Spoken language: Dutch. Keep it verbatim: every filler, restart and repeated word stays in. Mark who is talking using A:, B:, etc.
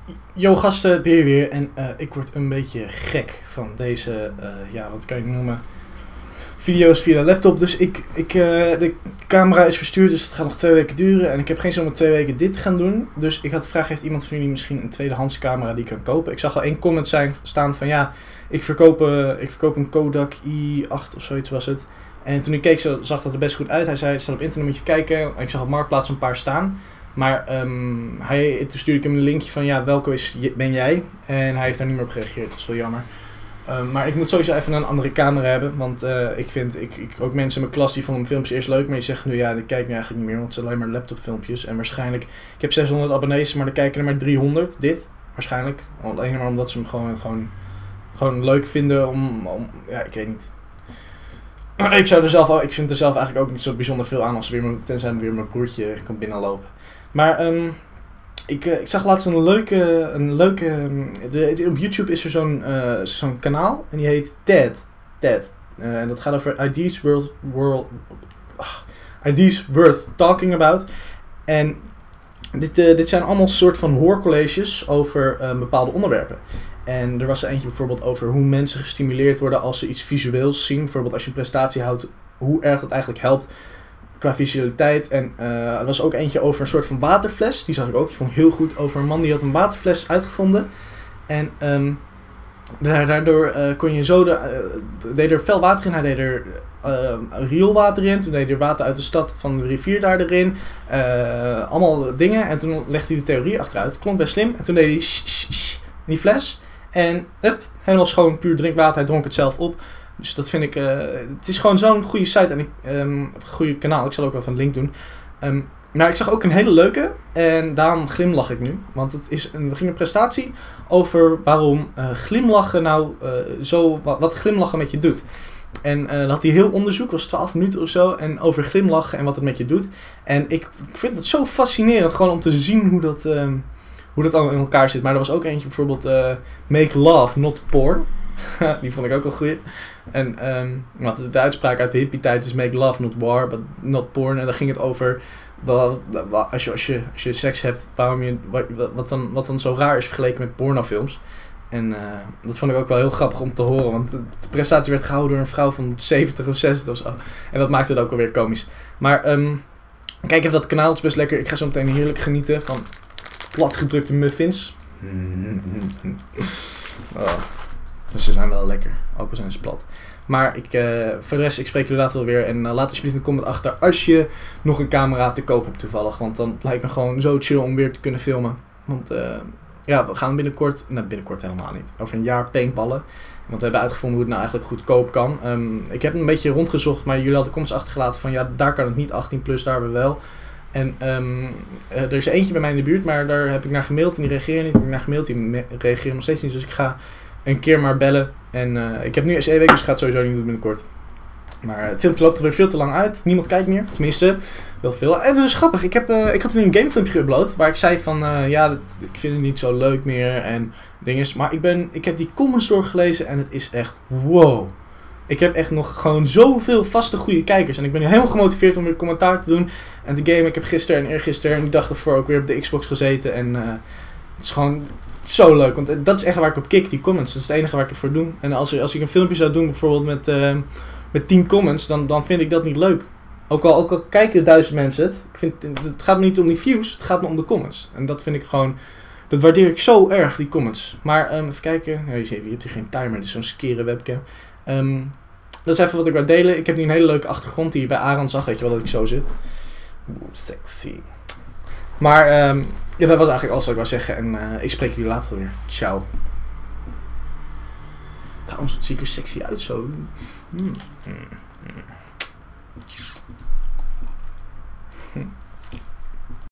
A: Yo gasten, weer weer. En uh, ik word een beetje gek van deze, uh, ja wat kan je noemen, video's via de laptop. Dus ik, ik, uh, de camera is verstuurd, dus het gaat nog twee weken duren. En ik heb geen zin om twee weken dit te gaan doen. Dus ik had de vraag, heeft iemand van jullie misschien een tweedehands camera die ik kan kopen? Ik zag al één comment zijn, staan van ja, ik verkoop, uh, ik verkoop een Kodak I acht of zoiets was het. En toen ik keek zag dat er best goed uit. Hij zei, het staat op internet, moet je kijken. En ik zag op Marktplaats een paar staan. Maar um, hij, toen stuurde ik hem een linkje van ja, welke is, ben jij? En hij heeft daar niet meer op gereageerd, dat is wel jammer. Um, maar ik moet sowieso even een andere camera hebben. Want uh, ik vind, ik, ik, ook mensen in mijn klas die vonden mijn filmpjes eerst leuk. Maar die zeggen nu ja, ik kijk nu eigenlijk niet meer, want het zijn alleen maar laptop filmpjes. En waarschijnlijk, ik heb zeshonderd abonnees, maar er kijken er maar driehonderd. Dit, waarschijnlijk. Alleen maar omdat ze hem gewoon, gewoon, gewoon leuk vinden om, om, ja, ik weet niet. Ik zou er zelf, ik vind er zelf eigenlijk ook niet zo bijzonder veel aan als weer mijn, tenzij weer mijn broertje kan binnenlopen. Maar um, ik, uh, ik zag laatst een leuke, een leuke de, op YouTube is er zo'n uh, zo'n kanaal en die heet TED. TED. Uh, en dat gaat over ideas worth, world, uh, ideas worth talking about. En dit, uh, dit zijn allemaal soort van hoorcolleges over uh, bepaalde onderwerpen. En er was er eentje bijvoorbeeld over hoe mensen gestimuleerd worden als ze iets visueels zien. Bijvoorbeeld als je een presentatie houdt, hoe erg dat eigenlijk helpt qua visualiteit. En uh, er was ook eentje over een soort van waterfles. Die zag ik ook. Die vond ik heel goed. Over een man die had een waterfles uitgevonden. En um, daardoor uh, kon je zo... De, uh, deed er fel water in. Hij deed er uh, rioolwater in. Toen deed hij er water uit de stad van de rivier daar erin. Uh, allemaal dingen. En toen legde hij de theorie achteruit. Klonk best slim. En toen deed hij sh, sh, sh, in die fles. En up, helemaal schoon, puur drinkwater. Hij dronk het zelf op. Dus dat vind ik, uh, het is gewoon zo'n goede site en ik, um, een goede kanaal. Ik zal ook wel even een link doen. Um, maar ik zag ook een hele leuke en daarom glimlach ik nu. Want het is een, we gingen een prestatie over waarom uh, glimlachen nou uh, zo, wat, wat glimlachen met je doet. En uh, dan had hij heel onderzoek, was twaalf minuten of zo, en over glimlachen en wat het met je doet. En ik, ik vind het zo fascinerend gewoon om te zien hoe dat, um, hoe dat allemaal in elkaar zit. Maar er was ook eentje bijvoorbeeld uh, make love, not porn. Die vond ik ook wel goed. En um, wat de uitspraak uit de hippie tijd is make love not war, but not porn. En daar ging het over dat, dat als, je, als, je, als je seks hebt, waarom je, wat, wat, dan, wat dan zo raar is vergeleken met pornofilms. En uh, dat vond ik ook wel heel grappig om te horen. Want de, de prestatie werd gehouden door een vrouw van zeventig of zestig of zo. En dat maakte het ook alweer komisch. Maar um, kijk even dat kanaal, het is best lekker. Ik ga zo meteen heerlijk genieten van platgedrukte muffins. Oh. Dus ze zijn wel lekker, ook al zijn ze plat. Maar ik, uh, voor de rest, ik spreek jullie later wel weer. En uh, laat alsjeblieft een comment achter als je nog een camera te koop hebt toevallig. Want dan lijkt me gewoon zo chill om weer te kunnen filmen. Want uh, ja, we gaan binnenkort, nou binnenkort helemaal niet, over een jaar paintballen. Want we hebben uitgevonden hoe het nou eigenlijk goedkoop kan. Um, ik heb een beetje rondgezocht, maar jullie hadden comments achtergelaten van ja, daar kan het niet, achttien plus, daar we wel. En um, uh, er is eentje bij mij in de buurt, maar daar heb ik naar gemaild en die reageren niet. Daar heb ik naar gemaild, die reageren nog steeds niet. Dus ik ga een keer maar bellen. En uh, ik heb nu S E-week, dus ik ga het sowieso niet doen binnenkort. Maar het filmpje loopt er weer veel te lang uit. Niemand kijkt meer. Tenminste, wel veel. En dat is grappig. Ik, heb, uh, ik had weer een gamefilmpje geüpload. Waar ik zei van, uh, ja, dat, ik vind het niet zo leuk meer. En dinges. Maar ik, ben, ik heb die comments doorgelezen en het is echt wow. Ik heb echt nog gewoon zoveel vaste goede kijkers. En ik ben nu helemaal gemotiveerd om weer commentaar te doen. En te gamen. Ik heb gisteren en eergisteren en die dag ervoor ook weer op de Xbox gezeten. En uh, het is gewoon zo leuk. Want dat is echt waar ik op kik, die comments. Dat is het enige waar ik het voor doe. En als, er, als ik een filmpje zou doen, bijvoorbeeld met, uh, met tien comments, dan, dan vind ik dat niet leuk. Ook al, ook al kijken duizend mensen het. Ik vind, het gaat me niet om die views, het gaat me om de comments. En dat vind ik gewoon, dat waardeer ik zo erg, die comments. Maar um, even kijken. Ja, je, ziet, je hebt hier geen timer, dit is zo'n skere webcam. Um, dat is even wat ik wil delen. Ik heb nu een hele leuke achtergrond die je bij Aaron zag. Weet je wel dat ik zo zit. Oeh, sexy. Maar um, ja, dat was eigenlijk alles wat ik wou zeggen. En uh, ik spreek jullie later weer. Ciao. Trouwens, het ziet er sexy uit zo. Mm. Mm. Mm.